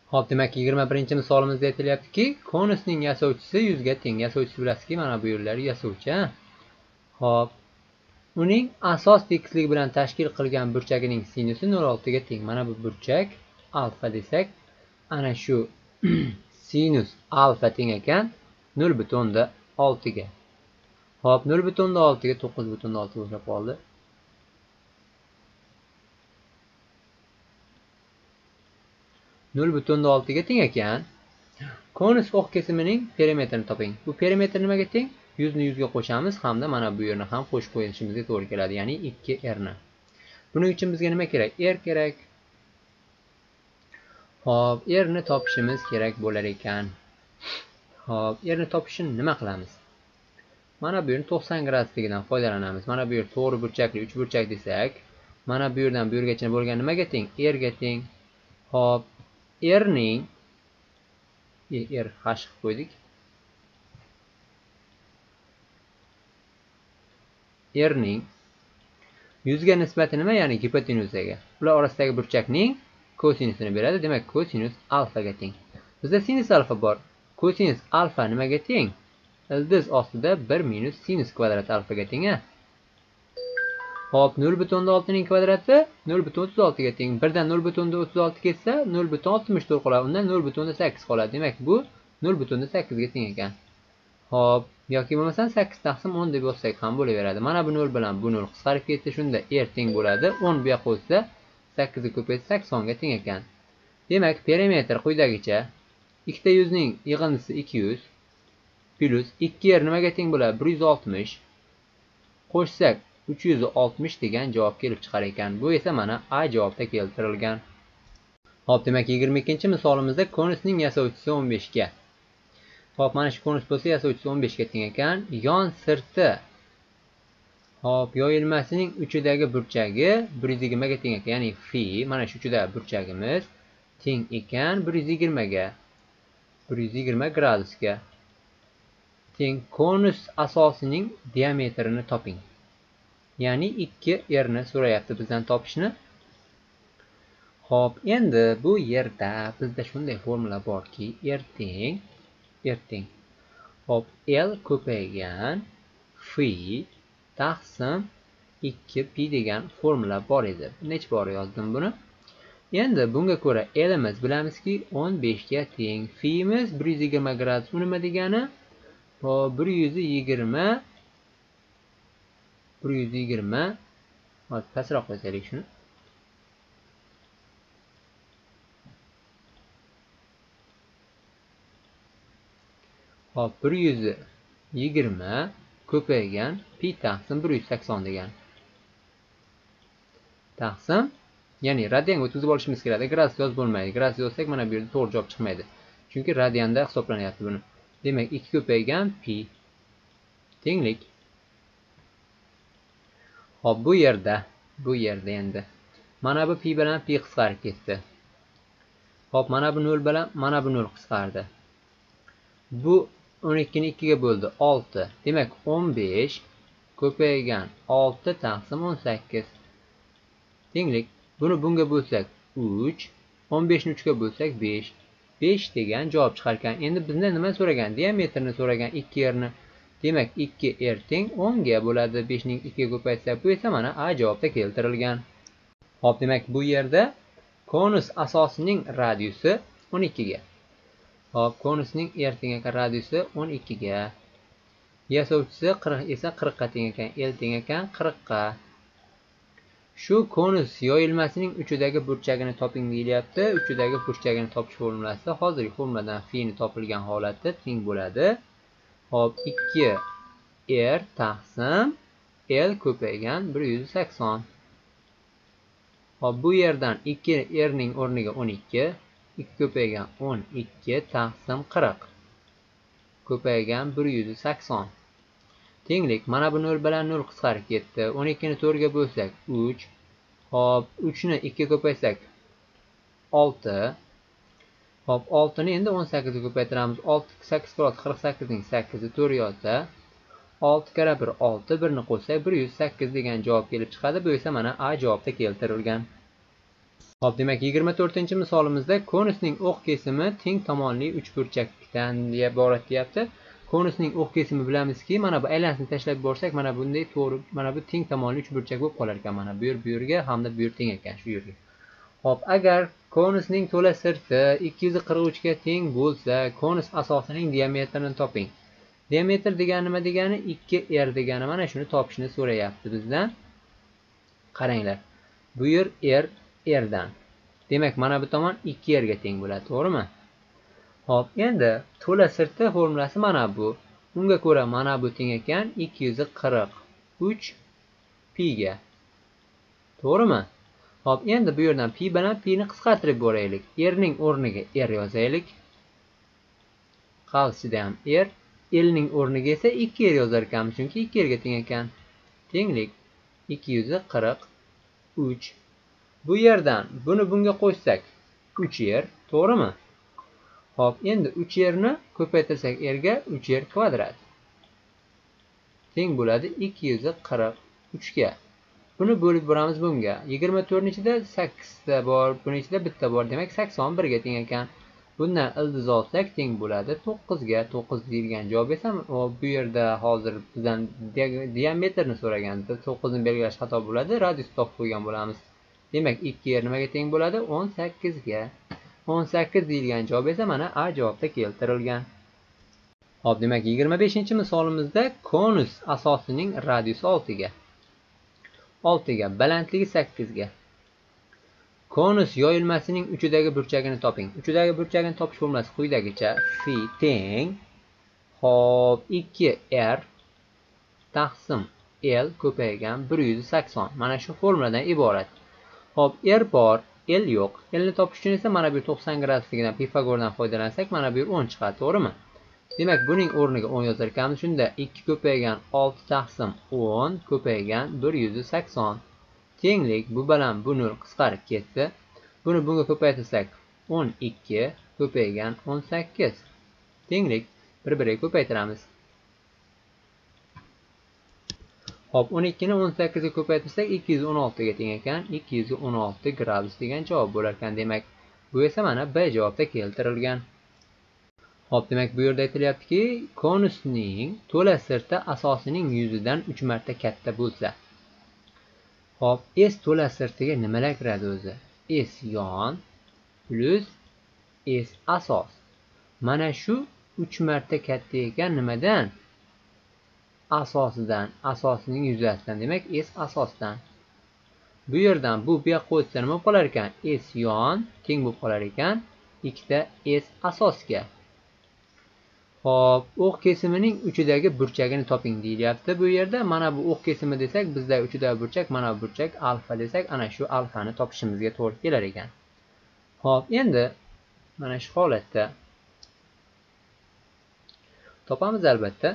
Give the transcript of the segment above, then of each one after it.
Hop, demak 21 misolimizda aytilyaptiki, konusning yasovchisi 100 ga teng. Yasovchisi bilasizki, mana bu yerlar yasovchi. Hop, uning asos tekisligi bilan tashkil qilgan burchagining sinusi 0,6 ga teng. Mana bu burchak alfa desak, ana shu sinus alfa teng ekan 0,6 ga. Hop, 0,6 ga 9,6 bo'lib qoldi. ga teng ekan. Konus oq kesimining perimetrini toping. Bu perimetr nimaga teng? 100 ni 100 ga qo'shamiz hamda mana bu yerni ham qo'shib qo'yishimizga to'g'ri keladi, ya'ni 2r ni. Buning uchun bizga nima kerak? R kerak. Hop, r ni topishimiz kerak bo'lar ekan. Hop, r ni topishni nima qilamiz? Mana bu yerni 90 gradusligidan foydalanamiz. Mana bu yer to'g'ri burchakli 3 burchak desak, mana bu yerdan bu yergacha bo'lgan nimaga teng? R ga teng. Hop, r ning r hash qilib qo'ydik. R ning 100 ga nisbati nima? Ya'ni gipotenuzaga. Ular orasidagi burchakning kosinusini beradi. Demak, kosinus alfa ga teng. Bizda sinus alfa bor. Kosinus alfa nimaga teng? Ildiz ostida 1 minus sinus kvadrat alfa ga teng. Hop, 0,6 ning kvadrati 0,36 ga teng. 1 dan 0,36 ketsa 0,64 qoladi. Undan 0,8 qoladi. Demak, bu 0,8 ga teng ekan. Hop, yoki bo'lmasa 8 taqsim 10 deb yozsak ham bo'laveradi. Mana bu 0 bilan bu 0 qisqarib ketsa, shunda r teng bo'ladi. 10 bu yoqqa o'tsa 8 ni ko'paytsa 80 ga teng ekan. Demak, perimetr quyidagicha. Ikkita 100 ning yig'indisi 200 plus 2r nimaga teng bo'ladi? 160 qo'shsak 360 degan javob kelib chiqar ekan. Bu esa mana A javobda keltirilgan. Hop, demak 22-misolimizda konusning yasovchisi 15 ga. Hop, mana shu konus bo'lsa yasovchisi 15 ga teng ekan. Yon sirti hop, yoyilmasining uchidagi burchagi 120 ga teng ekan. Ya'ni fi mana shu uchidagi burchagimiz teng ekan 120 ga. 120 gradusga. Teng konus asosining diametrini toping. Ya'ni 2r ni so'rayapti bizdan topishni. Hop, endi bu yerda bizda shunday formula borki, r teng. Hop, L ko'paygan fi taqsim 2pi degan formula bor edi. Necha bor yozdim buni? Endi bunga ko'ra L'imiz bilamizki 15 ga teng. Fi'imiz 120 gradus. Bu nima degani? Hop, 120. Hop, pastroq qo'yaylik shuni. Hop, 120 ko'paygan pi taqsim 180 degan. Taqsim, ya'ni radianga o'tkazib olishimiz kerak. Gradus yozib bo'lmaydi. Gradus yozsak mana bu yerda to'g'ri javob chiqmaydi. Chunki radianda hisoblanyapti buni. Demak, 2 ko'paygan pi tenglik. Hop, bu yerda endi mana bu pi bilan pi qisqarib ketdi. Hop, mana bu 0 bilan mana bu 0 qisqardi. Bu 12 ni 2 ga bo'ldi 6. Demak, 15 ko'paygan 6 taqsim 18 tenglik. Buni bunga bo'lsak 3, 15 ni 3 ga bo'lsak 5. 5 degan javob chiqar ekan. Endi bizdan nima so'ragan? Diametrni so'ragan, 2r ni. Demak, 2r teng 10 ga bo'ladi. 5 ning 2 ga ko'paytsak, bu esa mana A javobda keltirilgan. Hop, demak bu yerda konus asosining radiusi 12 ga. Hop, konusning r teng ekan radiusi 12 ga. Yasovchisi 40 esa 40 ga teng ekan. L teng ekan 40 ga. Shu konus yoyilmasining uchidagi burchagini toping deyilyapti. Uchidagi burchagini topish formulasi hozirgi formuladan fi ni topilgan holatda teng bo'ladi. Hop, 2r taqsim L ko'paygan 180. Hop, bu yerdan 2r ning o'rniga 12, 2 ko'paygan 12 taqsim 40 ko'paygan 180. Tenglik, mana bu 0 bilan 0 qisqarib ketdi. 12 ni 4 ga bo'lsak 3. Hop, 3 ni 2 ga ko'paytsak 6. Hop, 6 ni endi 18 ga ko'paytiramiz. 6 8 qoladi. 48 ning 8 ni 4 yozsa 6 kara 1 6, 1 ni qo'shsak 108 degan javob kelib chiqadi. Bu esa mana A javobda keltirilgan. Hop, demak 24-misolimizda konusning o'q kesimi teng tomonli uchburchakdan iborat deyapti. Konusning o'q kesimi bilamizki, mana bu aylansini tashlab borsak, mana bunday to'g'ri, mana bu teng tomonli uchburchak bo'lib qolar ekan. Mana bu yerga hamda bu yer teng ekan shu yerga. Hop, agar konusning to'la sirti 243 ga teng bo'lsa, konus asosining diametrini toping. Diametr degani nima degani? 2r degani mana shuni topishni so'rayapti bizdan. Qaranglar. Bu yer r dan. Demak, mana bu tomon 2r ga teng bo'ladi, to'g'rimi? Hop, endi to'la sirti formulasi mana bu. Unga ko'ra mana bu teng ekan 243 pi ga. To'g'rimi? Hop, endi bu yerdan pi bilan pi ni qisqartirib boraylik. R ning o'rniga r yozaylik. Qarshisida ham r, l ning o'rniga esa 2r yozar ekanmiz, chunki 2r ga teng ekan. Tenglik 243. Bu yerdan buni bunga qo'shsak 3r, to'g'rimi? Hop, endi 3r ni ko'paytirsak r ga 3r kvadrat teng bo'ladi 243 ga. Buni bo'lib boramiz bunga. 24 ning ichida 8 ta bor, buning ichida bitta bor, demak 81 ga teng ekan. Bundan ildiz olsak teng bo'ladi 9 ga. 9 deyilgan javob esa bu yerda hozir bizdan diametrni so'raganda 9 ni belgilash xato bo'ladi, radius topib qo'ygan bo'lamiz. Demak 2r nimaga teng bo'ladi? 18 ga. 18 deyilgan javob esa mana A javobda keltirilgan. Hop, demak 25-misolimizda konus asosining radiusi 6 ga. 6 ga, balandligi 8 ga. Konus yoyilmasining uchidagi burchagini toping. Uchidagi burchagini topish formulasi quyidagicha: phi teng hop 2r taqsim l ko'paygan 180. Mana shu formuladan iborat. Hop, r bor, l yo'q. L ni topish uchun esa mana bu 90 gradusligidan Pifagordan foydalansak, mana bu 10 chiqadi, to'g'rimi? Demak, buning o'rniga 10 yozar ekanmiz. Shunda 2 ko'paygan 6 taqsim 10 ko'paygan 180. Tenglik bu bilan bu nur qisqarib ketdi. Buni bunga ko'paytirsak 12 ko'paygan 18. Tenglik bir-biriga ko'paytiramiz. Hop, 12 ni 18 ga ko'paytirsak 216 ga teng ekan. 216 gradus degan javob bo'lar ekan. Demak, bu esa mana B javobda keltirilgan. Hop, demak bu yerda aytilyaptiki, konusning to'la sirti asosining yuzidan 3 marta katta bo'lsa. Hop, S to'la sirtiga nimalar kiradi o'zi? S yon plus S asos. Mana shu 3 marta katta ekan nimadan? Asosidan, asosining yuzasidan. Demak, S asosdan. Bu yerdan bu yoqqa qo'ysa nima bo'lib qolar ekan? S yon teng bo'lib qolar ekan 2 ta S asosga. Hop, o'q kesimining uchidagi burchagini toping deyilyapti bu yerda. Mana bu o'q kesimi desak, bizda uchidagi burchak, mana bu burchak alfa desak, ana shu alfani topishimizga to'g'ri kelar ekan. Hop, endi mana shu holatda topamiz albatta.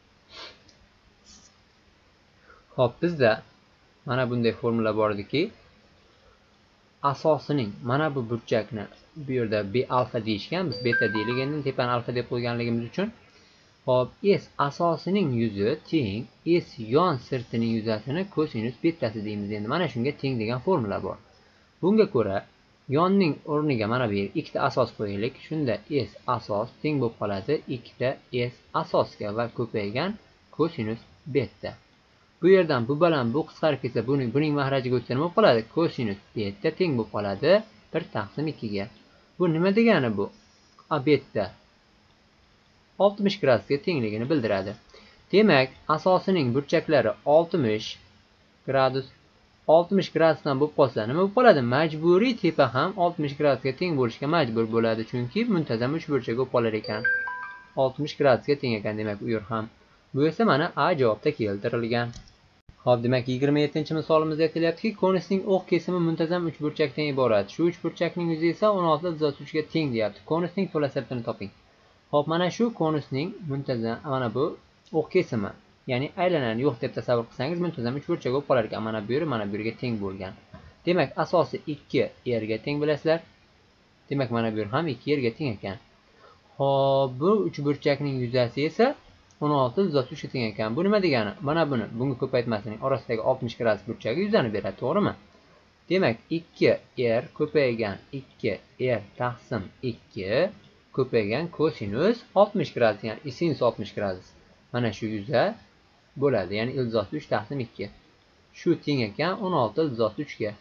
Hop, bizda mana bunday formula bor ediki, asosining mana bu burchakni bu yerda b alfa deyishgan, biz beta deylik endi, tepani alfa deb qo'yganligimiz uchun. Hop, S asosining yuzi teng S yon sirtining yuzasini kosinus betasi deymiz endi. Mana shunga teng degan formula bor. Bunga ko'ra yonning o'rniga mana bu yerga ikkita asos qo'yaylik. Shunda S asos teng bo'lib qoladi 2 ta S asosga va ko'paygan kosinus beta. Bu yerdan bu bilan bu qisqarib ketsa, buning mahrajiga o'tsa nima bo'lib qoladi? Kosinus beta teng bo'lib qoladi 1 taqsim 2 ga. Bu nima degani bu? A beta 60 gradusga tengligini bildiradi. Demak, asosining burchaklari 60 gradus. 60 gradusdan bo'lib qolsa nima bo'lib qoladi? Majburiy tepa ham 60 gradusga teng bo'lishga majbur bo'ladi, chunki muntazam uchburchak bo'lib qolar ekan. 60 gradusga teng ekan, demak u yer ham. Bu esa mana A javobda keltirilgan. Hop, demak 27-misolimizda aytilyaptiki, konusning o'q kesimi muntazam uchburchakdan iborat. Shu uchburchakning yuzi esa 16-3 ga teng deyapti. Konusning to'la sirtini toping. Hop, mana shu konusning muntazam, mana bu o'q kesimi, ya'ni aylanani yo'q deb tasavvur qilsangiz, muntazam uchburchak bo'lib qolar ekan. Mana bu yer, mana bu yerga teng bo'lgan. Demak, asosi 2r ga teng bilasizlar. Demak, mana bu yer ham 2r ga teng ekan. Hop, bu uchburchakning yuzasi esa 16-3 ga teng ekan. Bu nima degani? Mana buni bunga ko'paytmasining orasidagi 60 gradus burchagi yuzani beradi, to'g'rimi? Demak, 2r ko'paygan 2r taqsim 2 ko'paygan kosinus 60 gradus, ya'ni sinus 60 gradus. Mana shu yuza bo'ladi, ya'ni ildizosi 3 taqsim 2. Shu teng ekan 16 ildizosi 3 ga.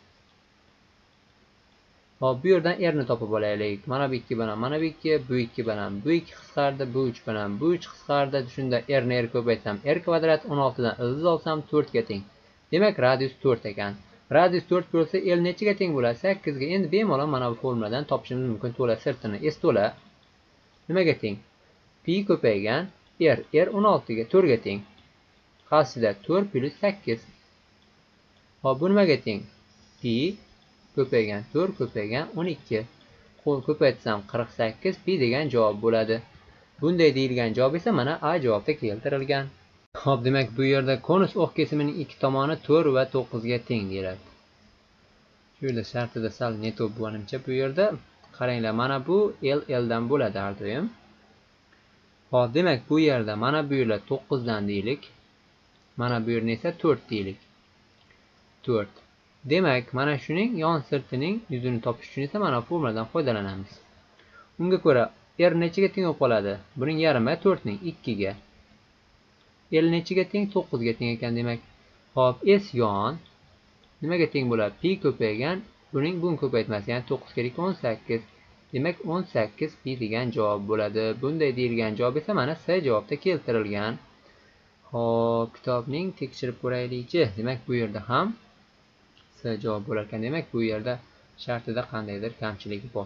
Hop, bu yerdan r ni topib olaylik. Mana bu 2 bilan mana bu 2, bu 2 bilan bu 2 qisqardi, bu 3 bilan bu 3 qisqardi. Shunda r ni r ko'paytsam r kvadrat, 16 dan ildiz olsam 4 ga teng. Demak, radius 4 ekan. Radius 4 bo'lsa, l nechiga teng bo'ladi? 8 ga. Endi bemalol mana bu formuladan topishimiz mumkin. To'la sirtini. S to'la. Nimaga teng? Pi ko'paygan r 16 ga, 4 ga teng. Qarsida 4 plus 8. Hop, bu nimaga teng? Pi ko'paygan 4 ko'paygan 12. Qo'l ko'paytsam 48 pi degan javob bo'ladi. Bunday deyilgan javob esa mana A javobda keltirilgan. Xo'p, demak bu yerda konus o'q kesimining ikki tomoni 4 va 9 ga teng deyiladi. Shu yerda shartida sal neto bo'lganimcha bu yerda qaranglar, mana bu L dan bo'ladi har doim. Xo'p, demak bu yerda mana bu yerlar 9 dan deylik. Mana bu yerni esa 4 deylik. 4. Demak, mana shuning yon sirtining yuzini topish uchun esa mana formuladan foydalanamiz. Unga ko'ra r nechiga teng bo'lib qoladi? Buning yarmi 4 ning 2 ga. L nechiga teng? 9 ga teng ekan demak. Hop, s yon nimaga teng bo'ladi? Pi ko'paygan, buning ko'paytmasi, ya'ni 9 kerak 18. Demak, 18 pi degan javob bo'ladi. Bunday deyilgan javob esa mana C javobda keltirilgan. Hop, kitobning tekshirib ko'raylik-chi. Demak, bu yerda ham C javob bo'lar ekan. Demak, bu yerda shartida qandaydir kamchilik bor.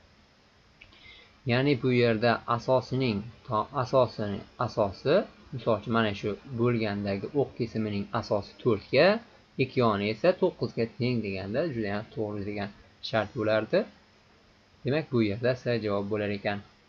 Ya'ni bu yerda asosi, misol uchun mana shu bo'lgandagi o'q kesimining asosi 4 ga, ikki yoni esa 9 ga teng deganda juda ham to'g'ri degan shart bo'lardi. Demak, bu yerda C javob bo'lar ekan.